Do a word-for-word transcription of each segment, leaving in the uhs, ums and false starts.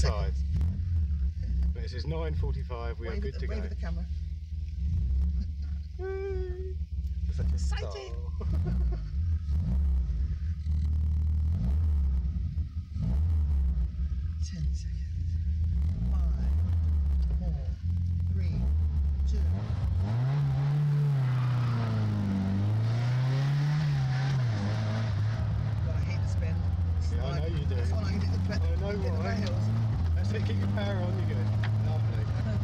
sides. But it says nine forty-five, we wave are good the, to wave go. at the camera. You're such a Excited. star. Ten seconds. Five, four, three, two. God, I hate the spin. Yeah, I know you do. That's when I hit the, I know hit the why. hills. That's it, keep your power on, you're good. Lovely.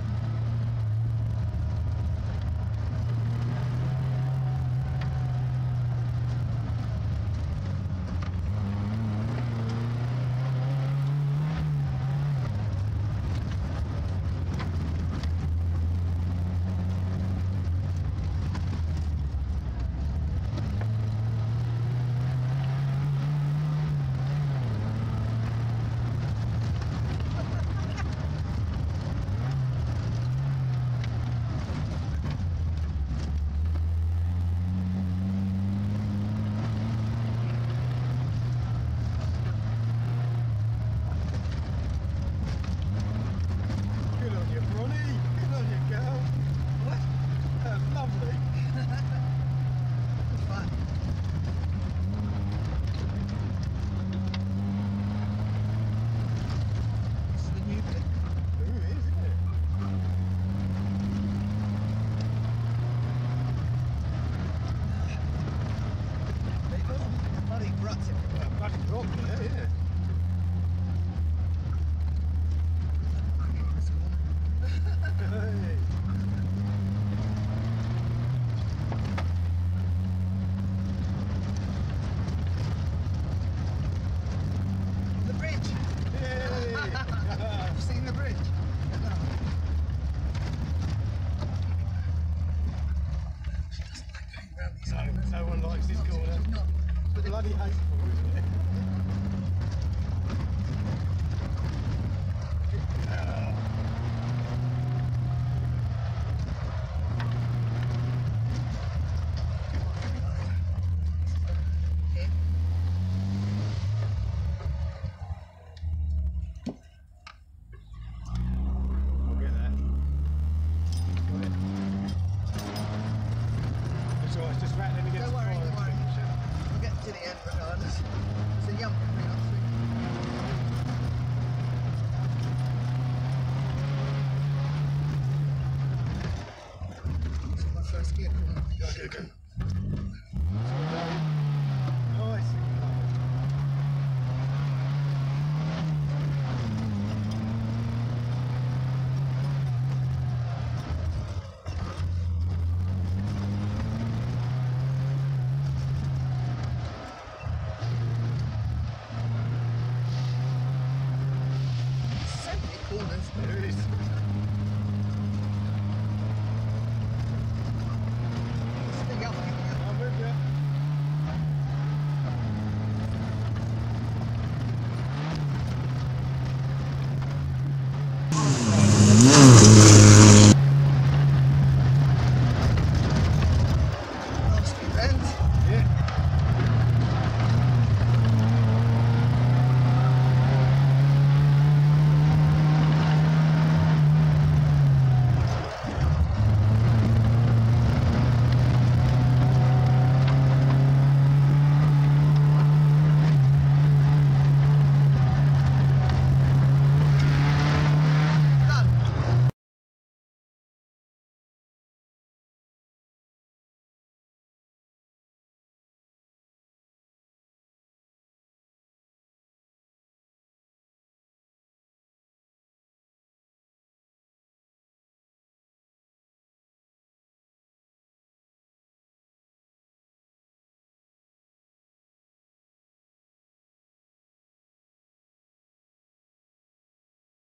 No one likes this corner. It's bloody hateful, isn't it? I'll get that. Got it. It's alright, it's just rattling against Don't worry, the don't fire worry. extinguisher. We'll get to the end regardless. It's a yump between us three. This is my first gear corner. Go, go, go.